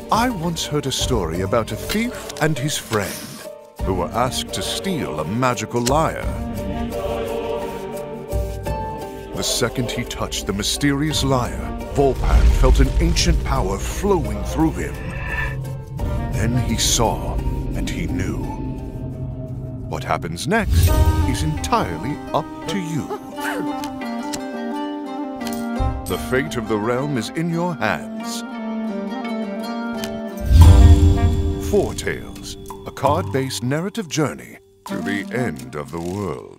I once heard a story about a thief and his friend who were asked to steal a magical lyre. The second he touched the mysterious lyre, Volepain felt an ancient power flowing through him. Then he saw and he knew. What happens next is entirely up to you. The fate of the realm is in your hands. Foretales, a card-based narrative journey to the end of the world.